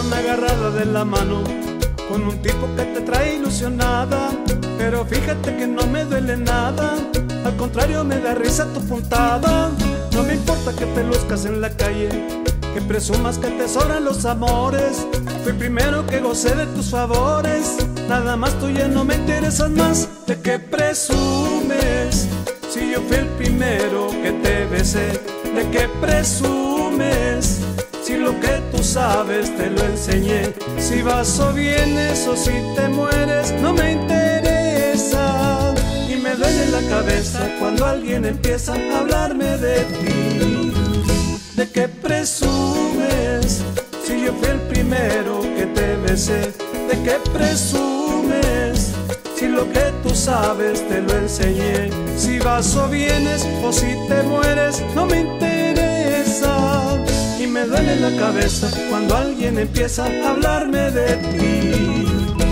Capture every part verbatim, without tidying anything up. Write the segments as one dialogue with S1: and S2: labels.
S1: vieron agarrada de la mano con un tipo que te trae ilusionada, pero fíjate que no me duele nada, al contrario me da risa tu puntada. No me importa que te luzcas en la calle, que presumas que te sobran los amores. Fui primero que gocé de tus favores, nada más tú ya no me interesas más. ¿De qué presumes? Si yo fui el primero que te besé. ¿De qué presumes? Si lo que tú sabes te lo enseñé. Si vas o vienes o si te mueres, no me interesa. Y me duele la cabeza cuando alguien empieza a hablarme de ti. ¿De qué presumes? Si yo fui el primero que te besé. ¿De qué presumes? Si lo que tú sabes te lo enseñé. Si vas o vienes o si te mueres, no me interesa. Y me duele la cabeza cuando alguien empieza a hablarme de ti.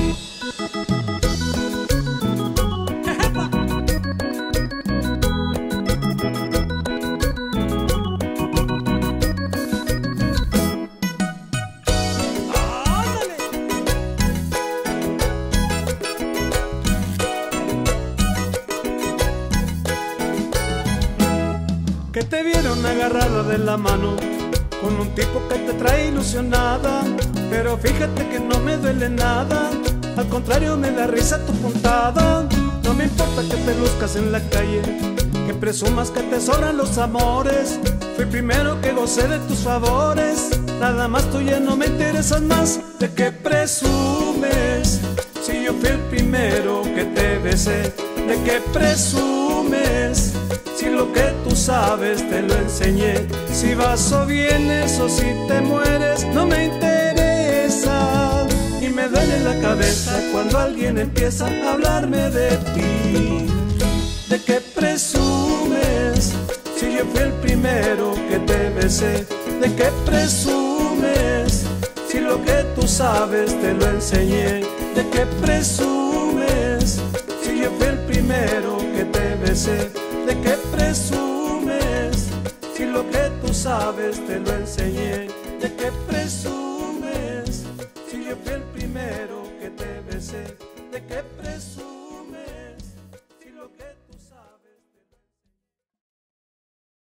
S1: Que te vieron agarrada de la mano con un tipo que te trae ilusionada, pero fíjate que no me duele nada, al contrario me da risa tu puntada. No me importa que te luzcas en la calle, que presumas que te sobran los amores. Fui primero que gocé de tus favores, nada más tú ya no me interesas más. ¿De qué presumes? Si yo fui el primero que te besé. ¿De qué presumes? Si lo que tú sabes te lo enseñé. Si vas o vienes o si te mueres, no me interesa. Y me duele la cabeza cuando alguien empieza a hablarme de ti. ¿De qué presumes? Si yo fui el primero que te besé. ¿De qué presumes? Si lo que tú sabes te lo enseñé. ¿De qué presumes? Si yo fui el primero que te besé. ¿De qué presumes? Si lo que tú sabes te lo enseñé. ¿De qué presumes? Si yo fui el primero que te besé. ¿De qué presumes?